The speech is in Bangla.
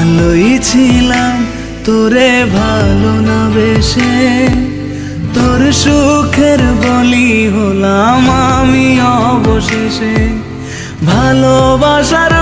ভালোই ছিলাম তোরে ভালো না বেশে, তোর সুখের বলি হলাম আমি অবশেষে। ভালোবাসার